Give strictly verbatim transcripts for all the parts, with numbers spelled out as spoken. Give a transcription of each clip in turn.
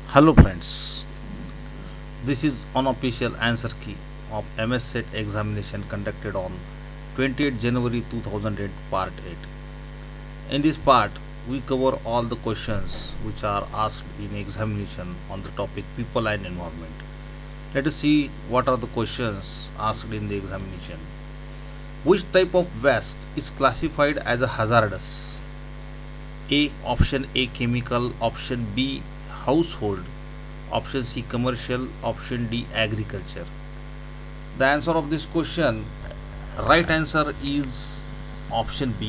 Hello friends, this is unofficial answer key of M S set examination conducted on twenty-eighth January two thousand eight part eight. In this part, we cover all the questions which are asked in examination on the topic people and environment. Let us see what are the questions asked in the examination. Which type of waste is classified as a hazardous? A. Option A chemical, option B household, option C commercial, option D agriculture. The answer of this question, right answer is option B,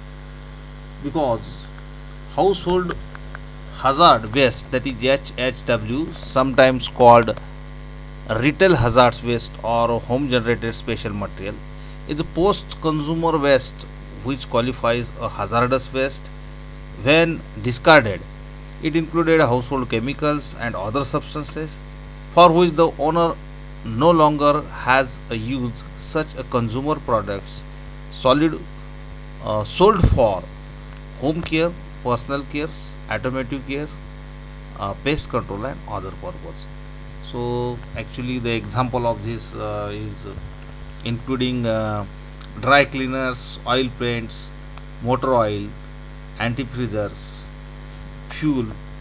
because household hazard waste, that is H H W, sometimes called retail hazardous waste or home generated special material, is a post consumer waste which qualifies a hazardous waste when discarded. It included household chemicals and other substances for which the owner no longer has a use, such a consumer products solid uh, sold for home care, personal cares, automotive care, uh, pest control and other purpose. So actually the example of this uh, is including uh, dry cleaners, oil paints, motor oil, antifreezers, fuel,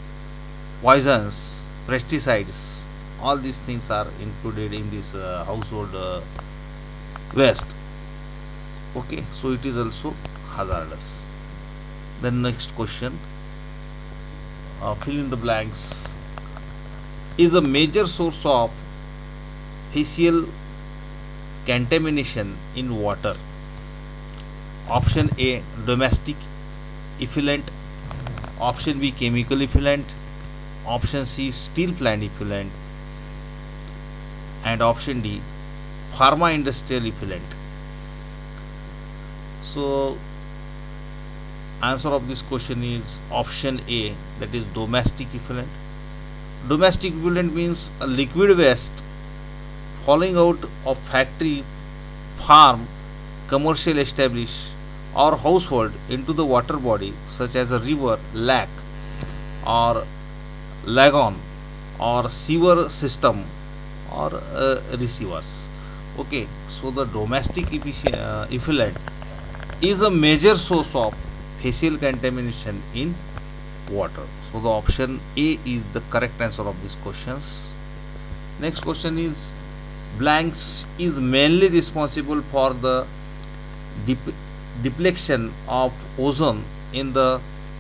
poisons, pesticides. All these things are included in this uh, household uh, waste. Okay, so it is also hazardous. The next question, uh, fill in the blanks, is a major source of facial contamination in water. Option A domestic effluent, option B chemical effluent, option C steel plant effluent, and option D pharma industrial effluent. So answer of this question is option A, that is domestic effluent. Domestic effluent means a liquid waste falling out of factory, farm, commercial establishment or household into the water body such as a river, lake or lagoon or sewer system or uh, receivers. Okay, so the domestic uh, effluent is a major source of facial contamination in water. So the option A is the correct answer of these questions. Next question is, blanks is mainly responsible for the dep depletion of ozone in the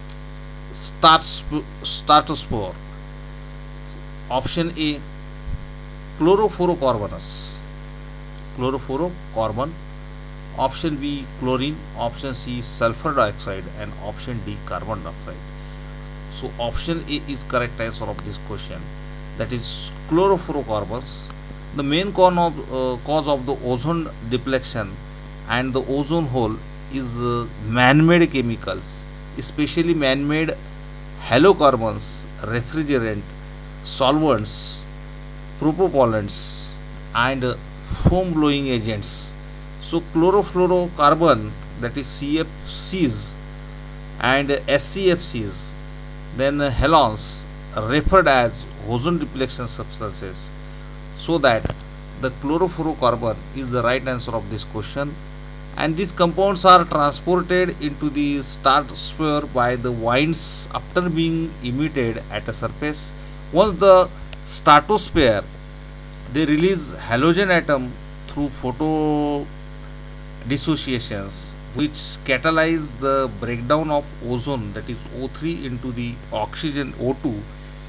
stratosphere. Option A chlorofluorocarbons, chlorofluorocarbon, option B chlorine, option C sulfur dioxide and option D carbon dioxide. So option A is correct answer of this question, that is chlorofluorocarbons. The main cause of, uh, cause of the ozone depletion and the ozone hole is uh, man-made chemicals, especially man-made halocarbons, refrigerant, solvents, propellants and uh, foam blowing agents. So chlorofluorocarbon, that is C F Cs and S C F Cs, then uh, halogens, referred as ozone depletion substances. So that the chlorofluorocarbon is the right answer of this question, and these compounds are transported into the stratosphere by the winds after being emitted at a surface. Once the stratosphere, they release halogen atom through photo dissociations, which catalyze the breakdown of ozone, that is O three, into the oxygen O two.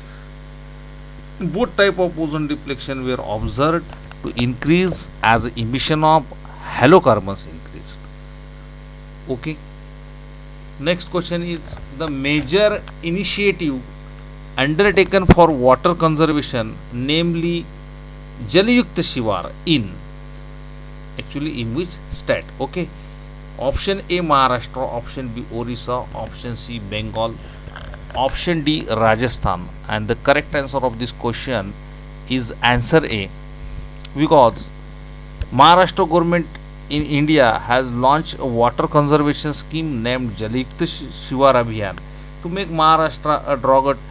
Both type of ozone depletion were observed to increase as emission of halocarbons increased. Okay. Next question is, the major initiative undertaken for water conservation, namely Jal Yukt Shivar, in actually in which state? Okay. Option A Maharashtra, option B Orissa, option C Bengal, option D Rajasthan, and the correct answer of this question is answer A, because Maharashtra government in India has launched a water conservation scheme named Jal Yukt Shivar Abhiyan to make Maharashtra a drought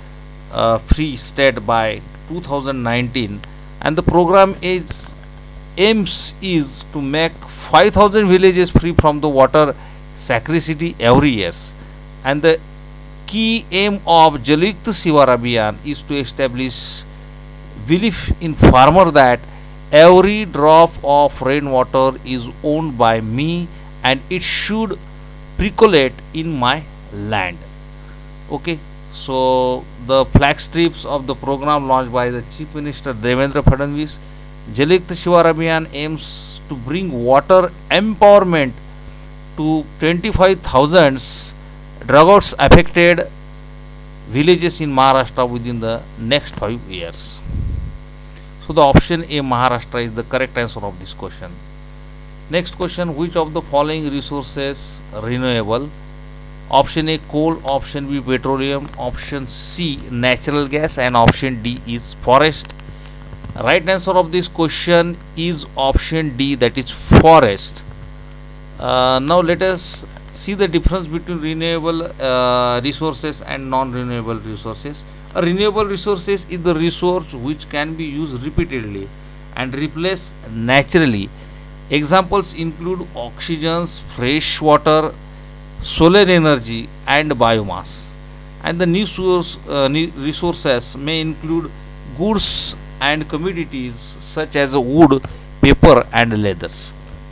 uh, free state by two thousand nineteen, and the program is aims is to make five thousand villages free from the water scarcity every year. And the key aim of Jal Yukt Shivar Abhiyan is to establish belief in farmer that every drop of rainwater is owned by me and it should percolate in my land. Okay, so the flag strips of the program launched by the Chief Minister Devendra Fadnavis, Jal Yukt Shivar Abhiyan aims to bring water empowerment to twenty-five thousand droughts affected villages in Maharashtra within the next five years. So the option A, Maharashtra, is the correct answer of this question. Next question, which of the following resources renewable? Option A, coal, option B, petroleum, option C, natural gas, and option D is forest. Right answer of this question is option D, that is forest. Uh, now let us see the difference between renewable uh, resources and non-renewable resources. A renewable resources is the resource which can be used repeatedly and replaced naturally. Examples include oxygen, fresh water, solar energy, and biomass. And the new source uh, new resources may include goods and commodities such as wood, paper, and leathers.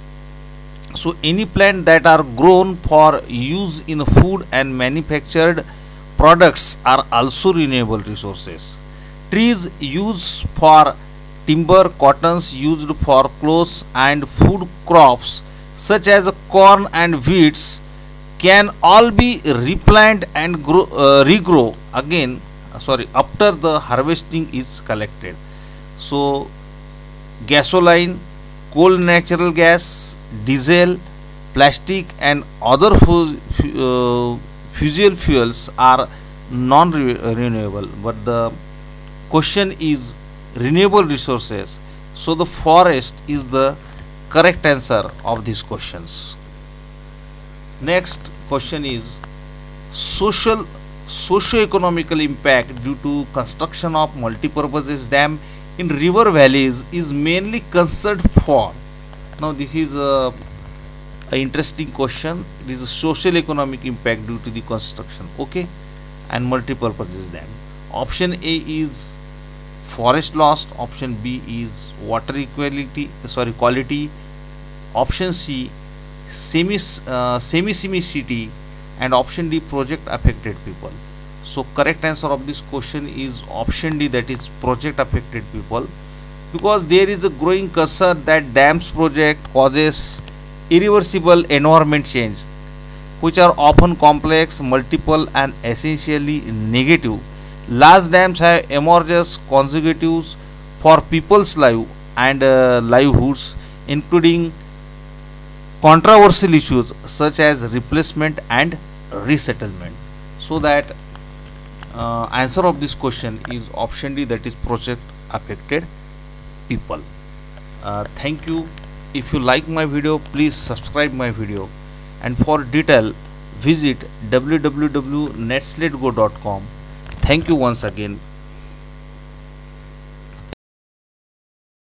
So any plant that are grown for use in food and manufactured products are also renewable resources. Trees used for timber, cottons used for clothes, and food crops such as corn and wheats can all be replanted and grow, uh, regrow again uh, sorry after the harvesting is collected. So gasoline, coal, natural gas, diesel, plastic, and other fu uh, fossil fuels are non-renewable, but the question is renewable resources, so the forest is the correct answer of these questions. Next question is social socio-economical impact due to construction of multi-purpose dam in river valleys is mainly concerned for. Now this is a, a interesting question. It is a social economic impact due to the construction, okay, and multi-purpose dam. Option A is forest loss, option B is water equality sorry quality, option C semi uh, semi-seismicity, and option D project affected people. So correct answer of this question is option D, that is project affected people, because there is a growing concern that dams project causes irreversible environment change which are often complex, multiple, and essentially negative. Large dams have emerged consequences for people's life and uh, livelihoods, including controversial issues such as replacement and resettlement. So that uh, answer of this question is option D, that is project affected people. Uh, thank you. If you like my video, please subscribe my video, and for detail visit w w w dot netslate go dot com. Thank you once again.